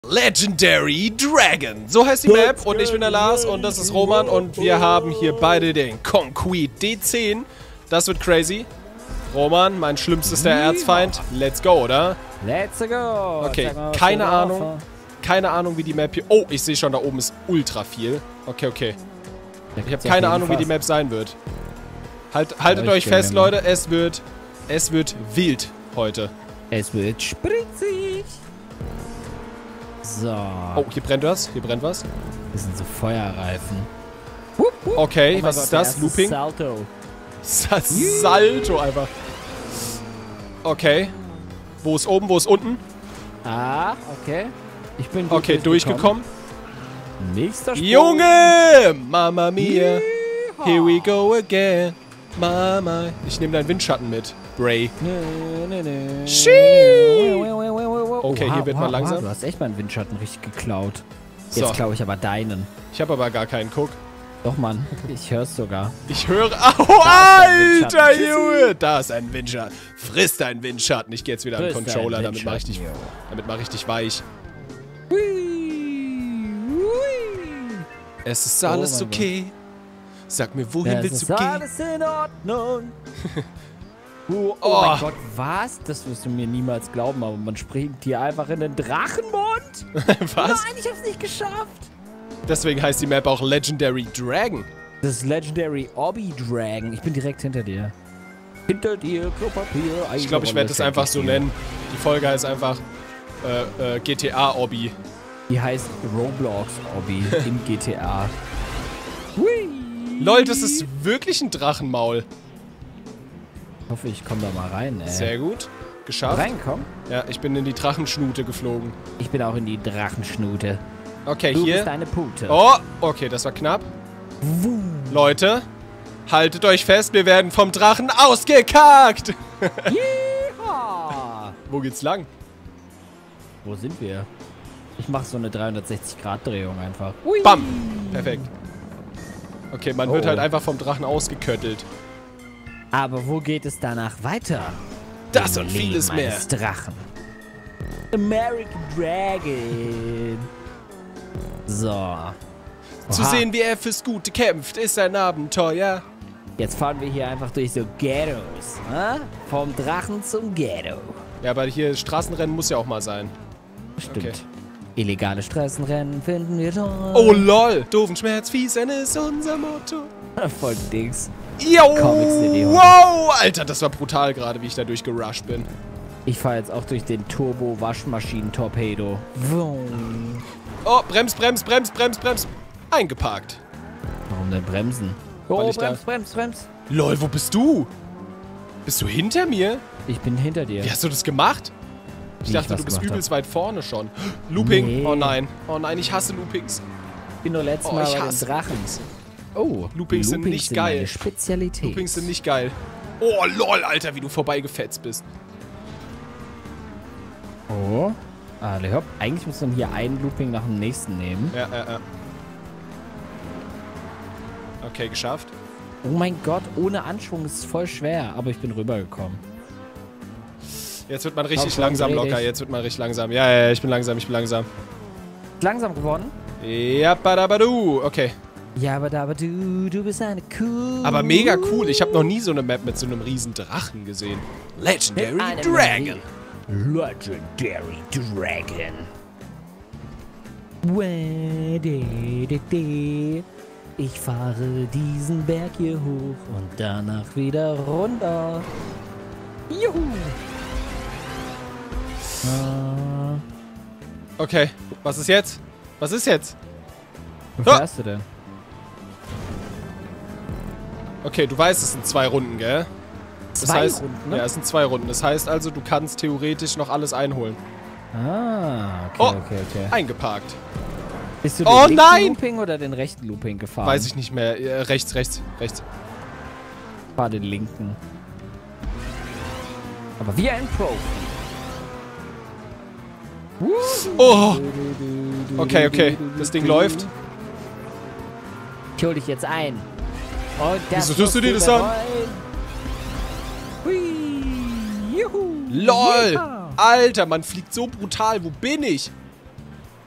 Legendary Dragon. So heißt die Map und ich bin der Lars und das ist Roman und wir haben hier beide den Conquest D10. Das wird crazy. Roman, mein schlimmstester Erzfeind. Let's go, oder? Let's go. Okay, keine Ahnung. Keine Ahnung, wie die Map hier... Oh, ich sehe schon, da oben ist ultra viel. Okay, okay. Ich habe keine Ahnung, wie die Map sein wird. Haltet euch fest, Leute. Es wird wild heute. Es wird spritzig. So. Oh, hier brennt was. Hier brennt was. Das sind so Feuerreifen. Okay, Oh was Gott, ist das? Looping? Salto. Salto einfach. Okay. Wo ist oben, wo ist unten? Ah, okay. Ich bin gut Okay, durchgekommen. Nächster Sprung. Junge! Mama mia. Here we go again. Mama. Ich nehme deinen Windschatten mit. Bray. Okay, hier wird mal langsam. Du hast echt meinen Windschatten richtig geklaut. So. Jetzt klaue ich aber deinen. Ich habe aber gar keinen. Guck. Doch, Mann. Ich hör's sogar. Ich höre... Au, Alter, Junge! Da ist ein Windschatten. Friss deinen Windschatten. Ich gehe jetzt wieder an den Controller. Damit mache ich dich weich. Es ist alles okay. Sag mir, wohin willst du gehen? Es ist alles in Ordnung. Oh mein Gott, was? Das wirst du mir niemals glauben, aber man springt hier einfach in den Drachenmund. Was? Nein, ich hab's nicht geschafft. Deswegen heißt die Map auch Legendary Dragon. Das ist Legendary Obby Dragon. Ich bin direkt hinter dir. Hinter dir, Klopapier. Ich glaube, ich werde das einfach so nennen. Die Folge heißt einfach GTA Obby. Die heißt Roblox Obby im GTA. Hui. Lol, das ist wirklich ein Drachenmaul. Ich hoffe, ich komme da mal rein, ey. Sehr gut. Geschafft. Reinkommen? Ja, ich bin in die Drachenschnute geflogen. Ich bin auch in die Drachenschnute. Okay, Du hier. bist eine Pute. Oh, okay, das war knapp. Leute, haltet euch fest, wir werden vom Drachen ausgekackt. Yeehaw. Wo geht's lang? Wo sind wir? Ich mache so eine 360-Grad-Drehung einfach. Bam. Perfekt. Okay, man wird Oh. halt einfach vom Drachen ausgeköttelt. Aber wo geht es danach weiter? Das Im und vieles Leben mehr. eines Drachen. American Dragon. So. Zu Oha. sehen, wie er fürs Gute kämpft, ist ein Abenteuer. Jetzt fahren wir hier einfach durch so Ghettos. Vom Drachen zum Ghetto. Ja, aber hier Straßenrennen muss ja auch mal sein. Stimmt. Okay. Illegale Straßenrennen finden wir toll. Oh lol, doofen Schmerz, Fiesen ist unser Motto. Voll Dings. Yo, Comic City heute. wow, Alter, das war brutal gerade, wie ich da durchgerusht bin. Ich fahre jetzt auch durch den Turbo-Waschmaschinen-Torpedo. Oh, Brems. Eingeparkt. Warum denn bremsen? Weil Oh, ich da- Brems. Lol, wo bist du? Bist du hinter mir? Ich bin hinter dir. Wie hast du das gemacht? Ich Wie dachte, ich du was bist gemacht übelst weit vorne schon. Looping. Nee. Oh nein, ich hasse Loopings. Ich bin nur letztes Oh, Mal ich bei den hasse Drachen. Loopings. Oh, Loopings sind nicht geil. Meine Spezialität. Loopings sind nicht geil. Oh lol, Alter, wie du vorbeigefetzt bist. Oh. Hopp. Eigentlich muss man hier ein Looping nach dem nächsten nehmen. Ja. Okay, geschafft. Oh mein Gott, ohne Anschwung ist es voll schwer. Aber ich bin rübergekommen. Jetzt wird man richtig Komm, langsam dreh locker. dich. Jetzt wird man richtig langsam. Ja, ich bin langsam. Langsam gewonnen? Ja, badabadu. Okay. Ja, aber du bist eine Kuh. Aber mega cool. Ich habe noch nie so eine Map mit so einem riesen Drachen gesehen. Legendary Eine Dragon. Legendary Dragon. Ich fahre diesen Berg hier hoch und danach wieder runter. Juhu. Okay, was ist jetzt? Wo fährst du denn? Okay, du weißt, es sind 2 Runden, gell? Zwei Runden, ne? Ja, es sind 2 Runden. Das heißt also, du kannst theoretisch noch alles einholen. Okay, Oh. okay. Eingeparkt. Bist du Oh, den linken nein! Looping oder den rechten Looping gefahren? Weiß ich nicht mehr. Rechts. Fahr den linken. Aber wie ein Pro. Oh! Okay. Das Ding läuft. Ich hol dich jetzt ein. Und das Wieso tust du dir musst das an? Hui. Juhu. LOL! Ja. Alter, man fliegt so brutal. Wo bin ich?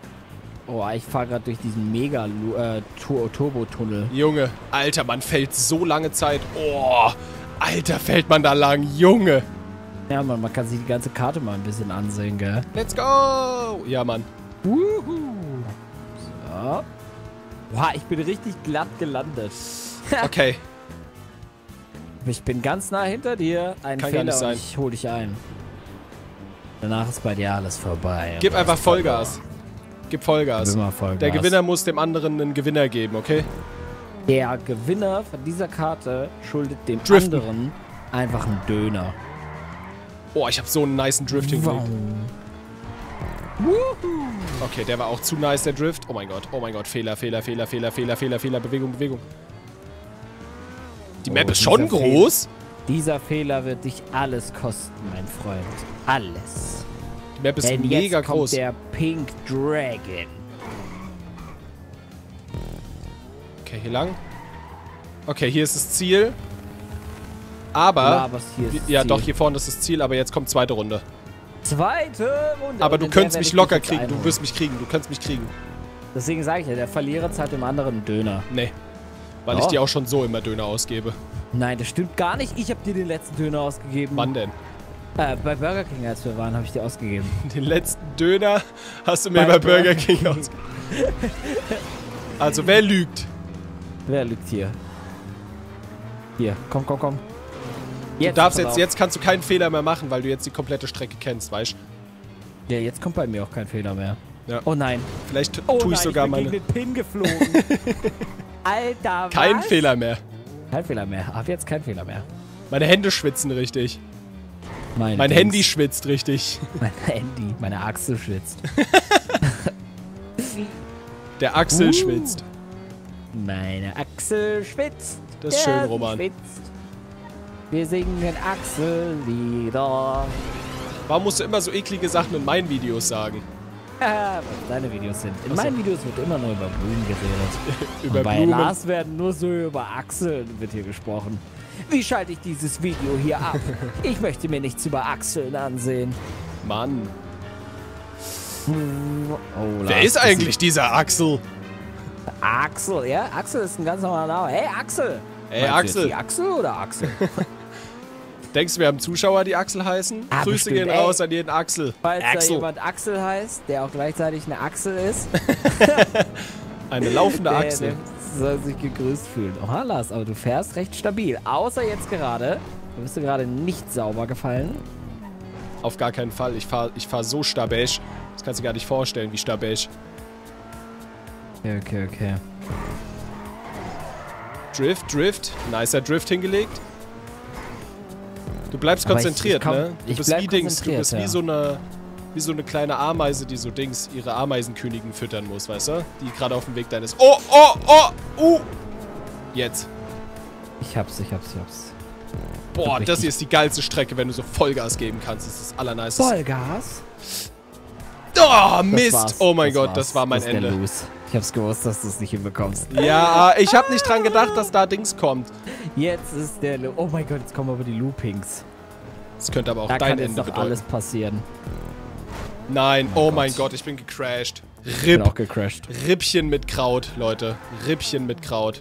Oh, ich fahre gerade durch diesen mega Turbo-Tunnel. Junge, Alter, man fällt so lange Zeit. Oh, Alter, fällt man da lang, Junge. Ja, Mann, man kann sich die ganze Karte mal ein bisschen ansehen, gell? Let's go! Ja, Mann. Wuhu. So. Boah, ich bin richtig glatt gelandet. Okay. Ich bin ganz nah hinter dir. Ein Kann Fehler gar nicht sein. und ich hol dich ein. Danach ist bei dir alles vorbei. Gib einfach Vollgas. Gib Vollgas. Vollgas. Der Gewinner muss dem anderen einen Gewinner geben, okay? Der Gewinner von dieser Karte schuldet dem Driften. anderen einfach einen Döner. Oh, ich habe so einen nicen Drift hingelegt. Okay, der war auch zu nice, der Drift. Oh mein Gott, Fehler, Bewegung. Die Map ist schon groß. Dieser Fehler wird dich alles kosten, mein Freund. Alles. Die Map ist Denn mega jetzt kommt groß. Der Pink Dragon. Okay, hier lang. Okay, hier ist das Ziel. Aber... Ja, doch, hier vorne ist das Ziel, aber jetzt kommt zweite Runde. Zweite Runde. Aber du könntest mich locker kriegen. Du wirst mich kriegen. Du kannst mich kriegen. Deswegen sage ich ja, der Verlierer zahlt dem anderen einen Döner. Nee. Weil ich dir auch schon so immer Döner ausgebe. Nein, das stimmt gar nicht. Ich habe dir den letzten Döner ausgegeben. Wann denn? Bei Burger King, als wir waren, habe ich dir ausgegeben. Den letzten Döner hast du mir bei Burger King ausgegeben. Also, wer lügt? Wer lügt hier? Hier, komm. Jetzt kannst du keinen Fehler mehr machen, weil du jetzt die komplette Strecke kennst, weißt du? Ja, jetzt kommt bei mir auch kein Fehler mehr. Ja. Oh nein. Vielleicht tue ich sogar meine... Ich bin gegen den Pin geflogen. Alter, was? Kein Fehler mehr. Kein Fehler mehr. Ab jetzt kein Fehler mehr. Meine Hände schwitzen richtig. Mein Dings. Handy schwitzt richtig. Mein Handy. Meine Achsel schwitzt. Der Axel schwitzt. Meine Achsel schwitzt. Das ist schön, Roman. Schwitzt. Wir singen Axel-Lieder. Warum musst du immer so eklige Sachen in meinen Videos sagen? Was deine Videos sind. In meinen Videos wird immer nur über Blumen geredet. Über Und bei Blumen. Lars werden nur so über Achseln wird hier gesprochen. Wie schalte ich dieses Video hier ab? Ich möchte mir nichts über Achseln ansehen. Mann. Oh, Wer Lars, ist eigentlich dieser Axel? Axel, ja? Axel ist ein ganz normaler Name. Hey, Axel! Hey, Meinst du Axel. jetzt die Axel oder Axel? Denkst du, wir haben Zuschauer, die Axel heißen? Ah, Grüße bestimmt. gehen raus an jeden Axel. Falls da Axel. jemand Axel heißt, der auch gleichzeitig eine Achsel ist, Eine laufende Achsel. der soll sich gegrüßt fühlen. Oha, Lars, aber du fährst recht stabil. Außer jetzt gerade. Du bist gerade nicht sauber gefallen. Auf gar keinen Fall. Ich fahr so stabisch. Das kannst du dir gar nicht vorstellen, wie stabisch. Okay. Drift. Nicer Drift hingelegt. Du bleibst Aber konzentriert, ne? Du ich bist bleib wie Dings. Du bist konzentriert, wie so eine kleine Ameise, die so Dings ihre Ameisenkönigin füttern muss, weißt du? Die gerade auf dem Weg dahin ist. Oh! Jetzt. Ich hab's. Boah, das hier ist die geilste Strecke, wenn du so Vollgas geben kannst. Das ist das Allernice. Vollgas? Oh, Mist! war's. Oh mein Gott, war's. das war mein Das ist der Ende. Lose. Ich hab's gewusst, dass du es nicht hinbekommst. Ja, ich hab nicht dran gedacht, dass da Dings kommt. Jetzt ist der Oh mein Gott, jetzt kommen aber die Loopings. Das könnte aber auch Da dein kann jetzt Ende doch bedeuten. alles passieren. Nein, oh Gott. mein Gott, ich bin gecrashed. Ich bin RIP. auch gecrashed. Rippchen mit Kraut, Leute. Rippchen mit Kraut.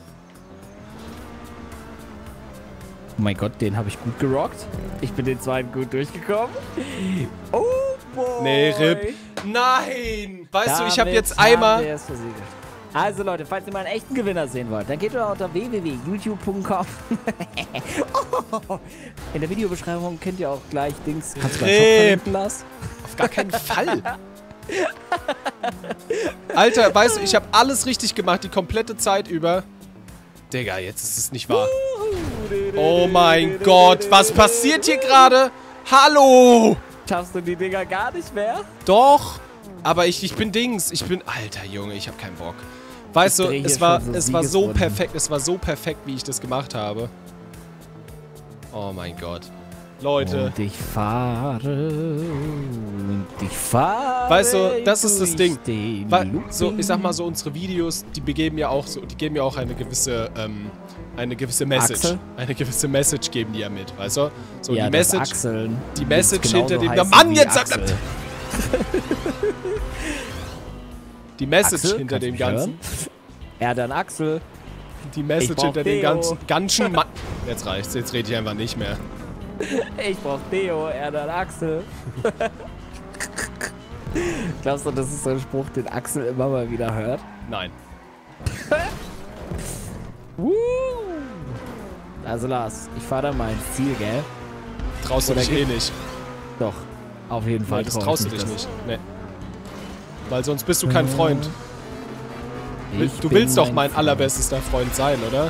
Oh mein Gott, den habe ich gut gerockt. Ich bin den zweiten gut durchgekommen. Oh boy. Nee, RIP. Nein! Weißt du, ich habe Damit jetzt haben einmal... wir es versiegelt. Also Leute, falls ihr mal einen echten Gewinner sehen wollt, dann geht doch unter www.youtube.com. In der Videobeschreibung kennt ihr auch gleich Dings. Kannst du mal verlinken, Lars? Auf gar keinen Fall. Alter, weißt du, ich habe alles richtig gemacht, die komplette Zeit über. Digga, jetzt ist es nicht wahr. Oh mein Gott, was passiert hier gerade? Hallo! Schaffst du die Dinger gar nicht mehr? Doch, aber ich bin Dings. Alter Junge, ich habe keinen Bock. Weißt du, es war so perfekt, wie ich das gemacht habe. Oh mein Gott. Leute. Und ich fahre. Weißt du, das ist das durch Ding. den So, ich sag mal so, unsere Videos, die geben ja auch eine gewisse Message. Axel? Eine gewisse Message geben die ja mit, weißt du? So, Ja, die Message Achseln hinter dem... genauso Mann, heißen wie jetzt... Axel. Die Message Axel, hinter dem Ganzen. Er dann Axel. Die Message hinter dem ganzen Mann. Jetzt reicht's, jetzt rede ich einfach nicht mehr. Ich brauch Theo, er dann Axel. Glaubst du, das ist so ein Spruch, den Axel immer mal wieder hört? Nein. Also Lars, ich fahre dann mal ins Ziel, gell? Traust du dich eh nicht. Doch, auf jeden Fall. Nein, das traust du dich nicht. Nee. Weil sonst bist du kein Freund. Du willst doch mein allerbestester Freund sein, oder?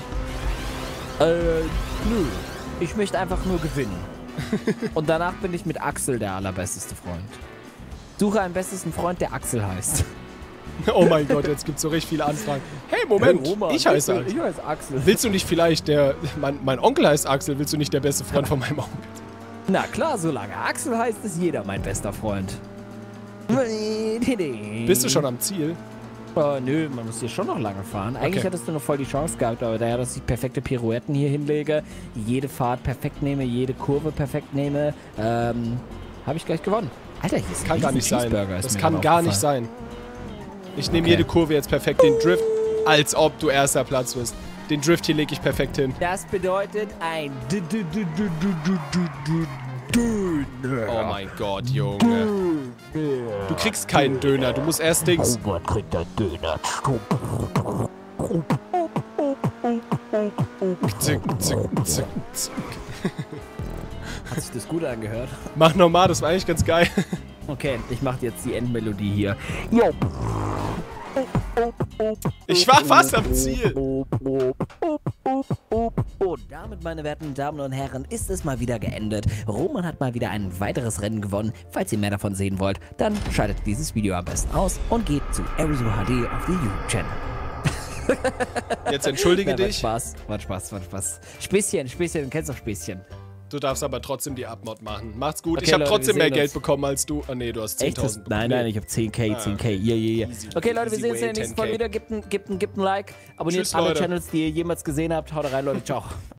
Nö. Ich möchte einfach nur gewinnen. Und danach bin ich mit Axel der allerbesteste Freund. Suche einen bestesten Freund, der Axel heißt. Oh mein Gott, jetzt gibt's so richtig viele Anfragen. Hey, Moment, hey Roman, ich heiße Axel. Willst du nicht vielleicht mein Onkel heißt Axel, willst du nicht der beste Freund von meinem Onkel? Na klar, solange Axel heißt, ist jeder mein bester Freund. Bist du schon am Ziel? Nö, man muss hier schon noch lange fahren. Eigentlich Okay. hättest du noch voll die Chance gehabt, aber daher, dass ich perfekte Pirouetten hier hinlege, jede Fahrt perfekt nehme, jede Kurve perfekt nehme, habe ich gleich gewonnen. Alter, hier ist Das kann gar nicht sein. Cheeseburger, Das kann gar nicht sein. Ich nehme jede Kurve jetzt perfekt. Den Drift, als ob du erster Platz bist. Den Drift hier lege ich perfekt hin. Das bedeutet ein Döner. Oh mein Gott, Junge. Du kriegst keinen Döner, du musst erst Dings. Man kriegt einen Döner. Zick, zick, zick, zick. Hat sich das gut angehört? Mach nochmal, das war eigentlich ganz geil. Okay, ich mach jetzt die Endmelodie hier. Jo. Ich war fast am Ziel. Und damit, meine werten Damen und Herren, ist es mal wieder geendet. Roman hat mal wieder ein weiteres Rennen gewonnen. Falls ihr mehr davon sehen wollt, dann schaltet dieses Video am besten aus und geht zu Arizo HD auf die YouTube-Channel. Jetzt entschuldige dich. War Spaß. Späßchen, du kennst doch Späßchen. Du darfst aber trotzdem die Abmod machen. Macht's gut. Okay, ich habe Leute, trotzdem wir mehr sehen Geld uns. bekommen als du. Ah nee, du hast 10.000. Nein, ich habe 10k. Yeah. Easy, Okay, Leute, wir easy sehen uns in way, der nächsten 10K. Folge wieder. Gebt ein Like. Abonniert Tschüss, alle Leute. Channels, die ihr jemals gesehen habt. Haut rein, Leute. Ciao.